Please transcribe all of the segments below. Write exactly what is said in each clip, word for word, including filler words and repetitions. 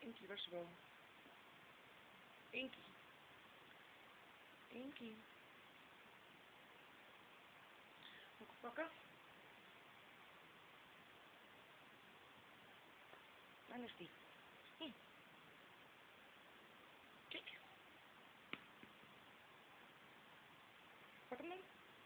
Inky, waar is de boom? Inky. Inky. Moet ik pakken? Waar is die? Hm. Kijk. Pak hem dan.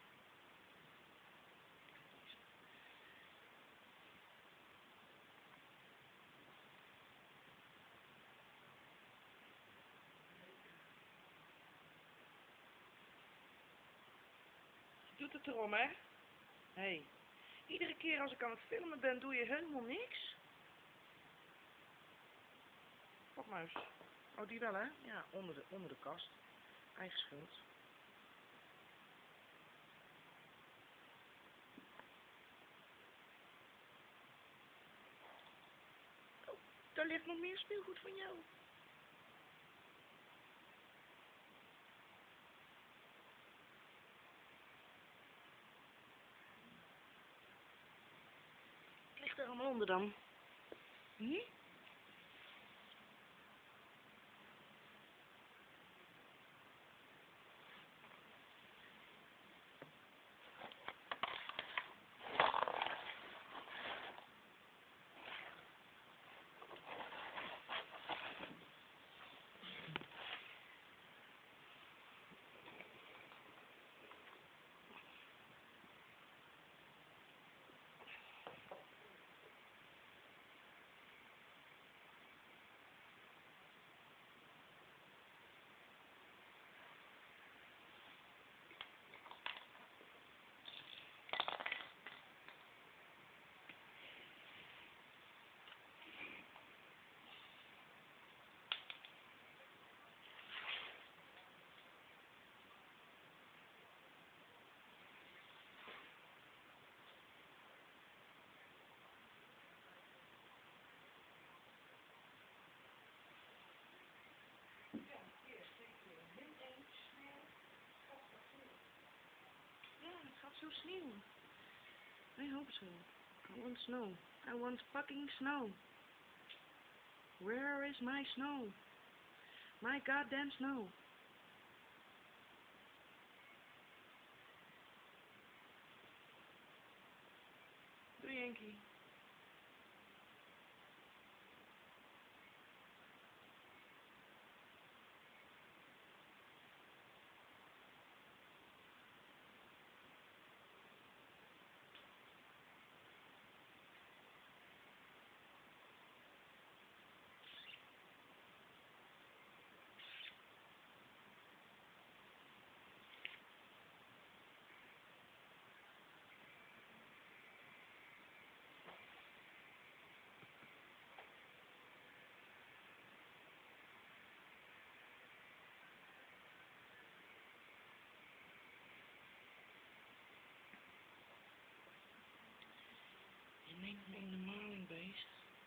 Doet het erom, hè? Hé. Hey. Iedere keer als ik aan het filmen ben, doe je helemaal niks. Popmuis. Oh, die wel, hè? Ja, onder de, onder de kast. Eigen schuld. Oh, daar ligt nog meer speelgoed van jou. Het ligt er allemaal onder dan. Hm? Ja, het gaat zo sneeuw. I hope so. I want snow. I want fucking snow. Where is my snow? My goddamn snow. Doei, Inky. Je neemt me in de maling, beest.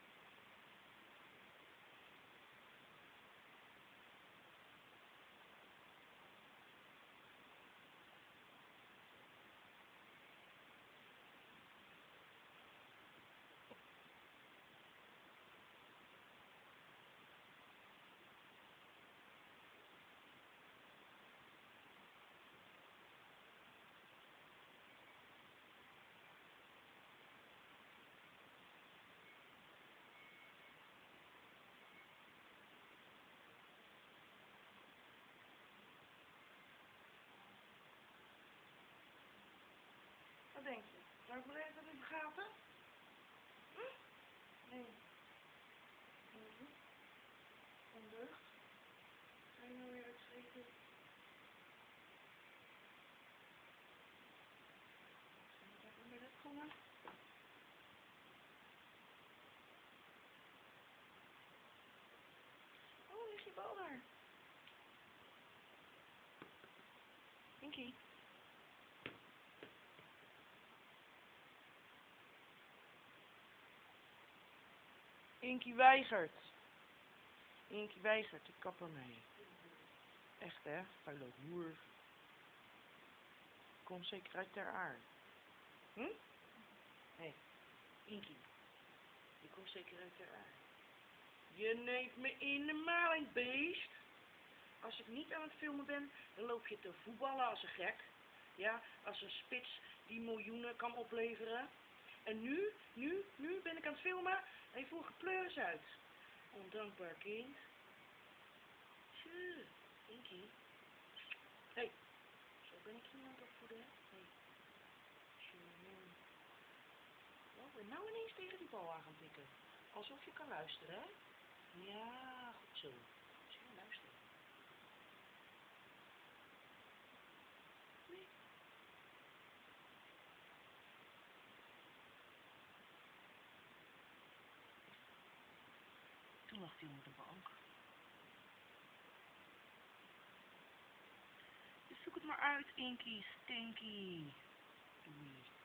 Wat denk je? Zou ik me even in de gaten? Hm? Nee. Nee. Ondeugd. Ga je nou weer uitschrijven? Moet ik even bij dat komen? Oh, ligt die bal daar? Inky. Inky weigert. Inky weigert, ik kap ermee. Echt hè, vuile hoer. Kom zeker uit ter aarde. Hm? Hé, hey, Inky. Je komt zeker uit ter aarde. Je neemt me in de maling, beest. Als ik niet aan het filmen ben, dan loop je te voetballen als een gek. Ja, als een spits die miljoenen kan opleveren. En nu, nu, nu ben ik aan het filmen en je voert gepleurs uit. Ondankbaar kind. Tjie, Inkie. Hé, hey, zo ben ik iemand opvoeden, hè? Hé. Hey. Tjonge. Oh, en nou ineens tegen die bal aan gaan tikken. Alsof je kan luisteren, hè? Ja, goed zo. Zie je, luisteren. Nee. Toen lag hij onder de bank. Dus zoek het maar uit, Inkie, Stinky. Doei.